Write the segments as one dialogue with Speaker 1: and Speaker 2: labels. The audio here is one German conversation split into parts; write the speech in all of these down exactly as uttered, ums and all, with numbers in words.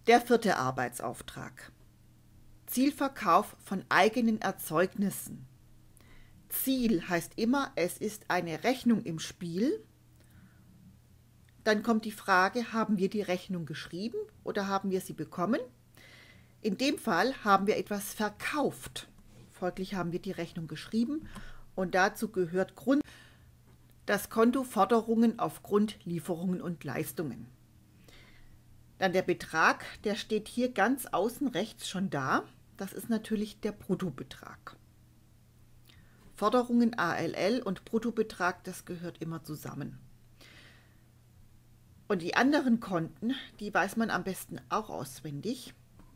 Speaker 1: Der vierte Arbeitsauftrag. Zielverkauf von eigenen Erzeugnissen. Ziel heißt immer, es ist eine Rechnung im Spiel. Dann kommt die Frage, haben wir die Rechnung geschrieben oder haben wir sie bekommen? In dem Fall haben wir etwas verkauft. Folglich haben wir die Rechnung geschrieben und dazu gehört Grund das Konto Forderungen aufgrund Lieferungen und Leistungen. Dann der Betrag, der steht hier ganz außen rechts schon da. Das ist natürlich der Bruttobetrag. Forderungen A L L und Bruttobetrag, das gehört immer zusammen. Und die anderen Konten, die weiß man am besten auch auswendig.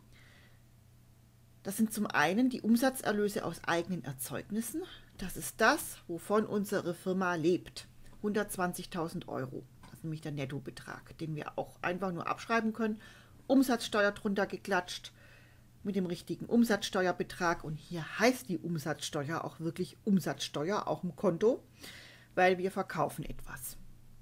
Speaker 1: Das sind zum einen die Umsatzerlöse aus eigenen Erzeugnissen. Das ist das, wovon unsere Firma lebt. hundertzwanzigtausend Euro. Das ist nämlich der Nettobetrag, den wir auch einfach nur abschreiben können. Umsatzsteuer drunter geklatscht mit dem richtigen Umsatzsteuerbetrag. Und hier heißt die Umsatzsteuer auch wirklich Umsatzsteuer, auch im Konto, weil wir verkaufen etwas.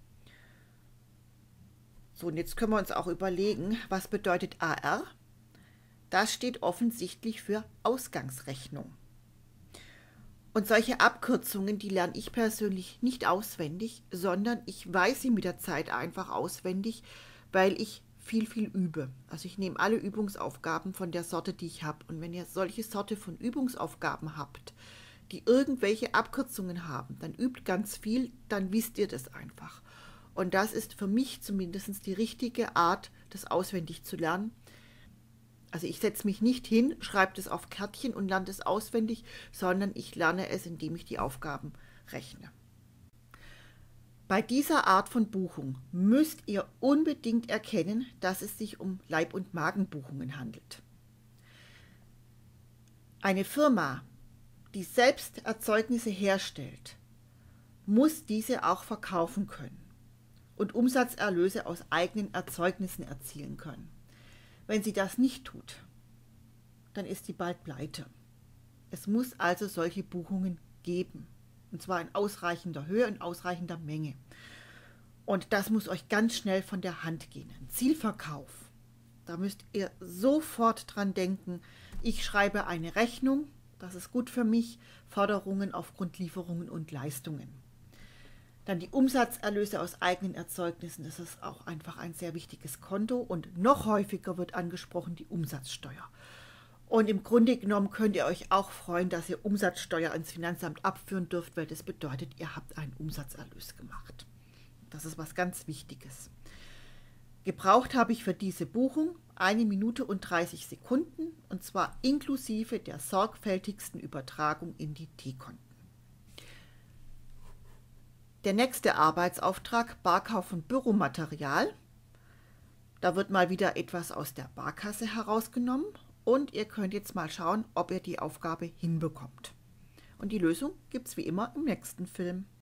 Speaker 1: So, und jetzt können wir uns auch überlegen, was bedeutet A R? Das steht offensichtlich für Ausgangsrechnung. Und solche Abkürzungen, die lerne ich persönlich nicht auswendig, sondern ich weiß sie mit der Zeit einfach auswendig, weil ich viel, viel übe. Also ich nehme alle Übungsaufgaben von der Sorte, die ich habe. Und wenn ihr solche Sorte von Übungsaufgaben habt, die irgendwelche Abkürzungen haben, dann übt ganz viel, dann wisst ihr das einfach. Und das ist für mich zumindest die richtige Art, das auswendig zu lernen. Also ich setze mich nicht hin, schreibe das auf Kärtchen und lerne das auswendig, sondern ich lerne es, indem ich die Aufgaben rechne. Bei dieser Art von Buchung müsst ihr unbedingt erkennen, dass es sich um Leib- und Magenbuchungen handelt. Eine Firma, die selbst Erzeugnisse herstellt, muss diese auch verkaufen können und Umsatzerlöse aus eigenen Erzeugnissen erzielen können. Wenn sie das nicht tut, dann ist sie bald pleite. Es muss also solche Buchungen geben. Und zwar in ausreichender Höhe und ausreichender Menge. Und das muss euch ganz schnell von der Hand gehen. Ein Zielverkauf. Da müsst ihr sofort dran denken. Ich schreibe eine Rechnung. Das ist gut für mich. Forderungen aufgrund Lieferungen und Leistungen. Dann die Umsatzerlöse aus eigenen Erzeugnissen, das ist auch einfach ein sehr wichtiges Konto und noch häufiger wird angesprochen die Umsatzsteuer. Und im Grunde genommen könnt ihr euch auch freuen, dass ihr Umsatzsteuer ans Finanzamt abführen dürft, weil das bedeutet, ihr habt einen Umsatzerlös gemacht. Das ist was ganz Wichtiges. Gebraucht habe ich für diese Buchung eine Minute und dreißig Sekunden und zwar inklusive der sorgfältigsten Übertragung in die T-Konten. Der nächste Arbeitsauftrag, Barkauf von Büromaterial. Da wird mal wieder etwas aus der Barkasse herausgenommen und ihr könnt jetzt mal schauen, ob ihr die Aufgabe hinbekommt. Und die Lösung gibt es wie immer im nächsten Film.